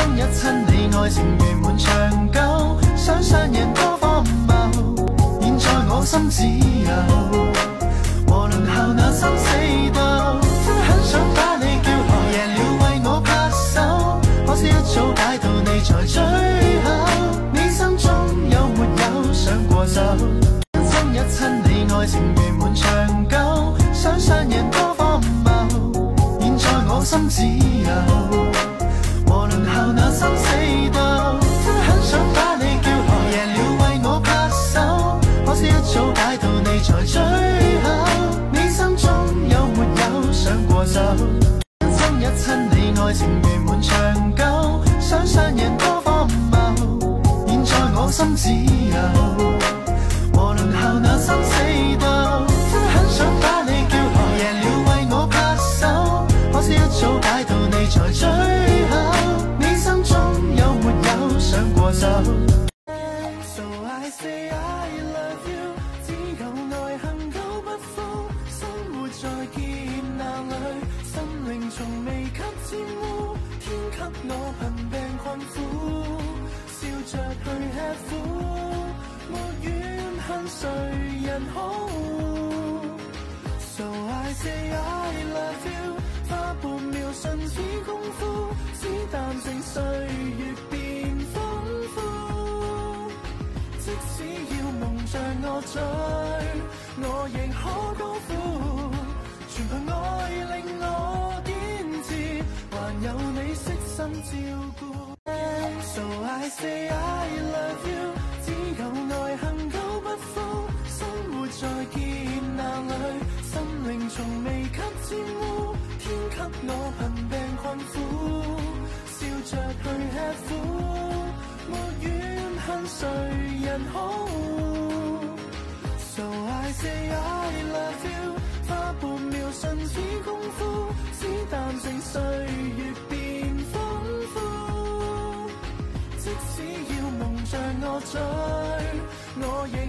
一亲你，愛情圓滿長久，想雙人多荒謬，現在我心只有和輪候那生死鬥，真很想把你叫來，贏了為我拍手，可惜一早解到你才最後，你心中有沒有想過走？親一親你，愛情圓滿長久，想雙人多荒謬，現在我心只有和輪候那生死鬥，真很想把你叫來，贏了為我拍手，可惜一早解到你才最後，你心中有沒有想過走？親一親你，愛情圓滿長久，想雙人多荒謬，現在我心只有和輪候那生死鬥，真很想把你叫來，贏了為我拍手，可惜一早解到你才最後，你心中有沒有想過走？So I say I love you， 只有愛恒久不負，生活在劫難裏，心靈從未給沾污，天給我貧病困苦，笑着去吃苦，沒怨恨誰人好。So I say I love you， 花半秒瞬似功夫，只淡靜歲月變豐富。即使要蒙着我嘴，我亦可高呼，全憑愛令我堅持，還有你悉心照顧。So I say I love you， 只有愛恒久不負，生活在劫難裏，心靈從未給沾污，天給我貧病困苦，笑着去吃苦，沒怨恨誰人好。So I say I love you， 花半秒瞬似功夫，只淡靜歲月變豐富。即使要蒙着我嘴，我亦